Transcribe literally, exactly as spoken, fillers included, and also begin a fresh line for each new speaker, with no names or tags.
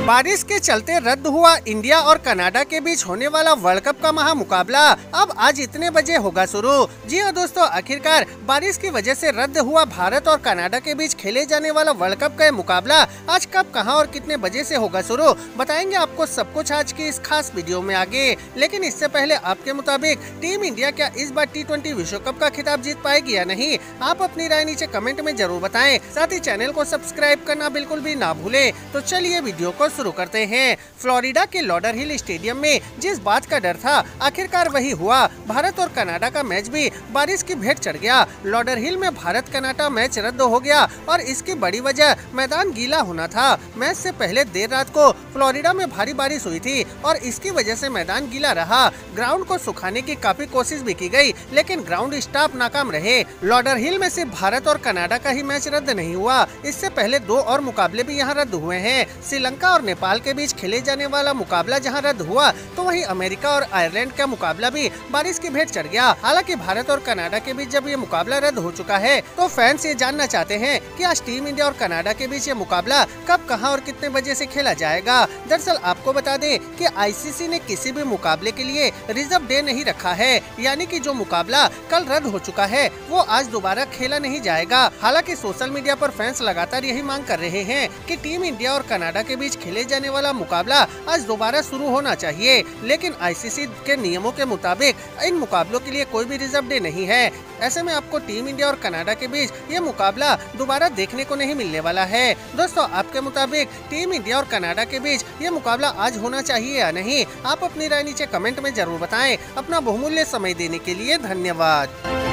बारिश के चलते रद्द हुआ इंडिया और कनाडा के बीच होने वाला वर्ल्ड कप का महामुकाबला अब आज इतने बजे होगा शुरू। जी हाँ दोस्तों, आखिरकार बारिश की वजह से रद्द हुआ भारत और कनाडा के बीच खेले जाने वाला वर्ल्ड कप का मुकाबला आज कब, कहां और कितने बजे से होगा शुरू, बताएंगे आपको सब कुछ आज की इस खास वीडियो में आगे। लेकिन इससे पहले आपके मुताबिक टीम इंडिया क्या इस बार टी ट्वेंटी विश्व कप का खिताब जीत पाएगी या नहीं, आप अपनी राय नीचे कमेंट में जरूर बताएं। साथ ही चैनल को सब्सक्राइब करना बिल्कुल भी ना भूले। तो चलिए वीडियो को शुरू करते हैं। फ्लोरिडा के लॉडरहिल स्टेडियम में जिस बात का डर था आखिरकार वही हुआ। भारत और कनाडा का मैच भी बारिश की भेंट चढ़ गया। लॉडरहिल में भारत कनाडा मैच रद्द हो गया और इसकी बड़ी वजह मैदान गीला होना था। मैच से पहले देर रात को फ्लोरिडा में भारी बारिश हुई थी और इसकी वजह से मैदान गीला रहा। ग्राउंड को सुखाने की काफी कोशिश भी की गई, लेकिन ग्राउंड स्टाफ नाकाम रहे। लॉडरहिल में सिर्फ भारत और कनाडा का ही मैच रद्द नहीं हुआ, इससे पहले दो और मुकाबले भी यहाँ रद्द हुए हैं। श्रीलंका और नेपाल के बीच खेले जाने वाला मुकाबला जहां रद्द हुआ, तो वहीं अमेरिका और आयरलैंड का मुकाबला भी बारिश की भेंट चढ़ गया। हालांकि भारत और कनाडा के बीच जब ये मुकाबला रद्द हो चुका है, तो फैंस ये जानना चाहते हैं कि आज टीम इंडिया और कनाडा के बीच ये मुकाबला कब, कहां और कितने बजे से खेला जाएगा। दरअसल आपको बता दें कि आईसीसी ने किसी भी मुकाबले के लिए रिजर्व डे नहीं रखा है, यानी कि जो मुकाबला कल रद्द हो चुका है वो आज दोबारा खेला नहीं जाएगा। हालांकि सोशल मीडिया पर फैंस लगातार यही मांग कर रहे हैं कि टीम इंडिया और कनाडा के बीच खेले जाने वाला मुकाबला आज दोबारा शुरू होना चाहिए, लेकिन आईसीसी के नियमों के मुताबिक इन मुकाबलों के लिए कोई भी रिजर्व डे नहीं है। ऐसे में आपको टीम इंडिया और कनाडा के बीच ये मुकाबला दोबारा देखने को नहीं मिलने वाला है। दोस्तों, आपके मुताबिक टीम इंडिया और कनाडा के बीच ये मुकाबला आज होना चाहिए या नहीं, आप अपनी राय नीचे कमेंट में जरूर बताएं। अपना बहुमूल्य समय देने के लिए धन्यवाद।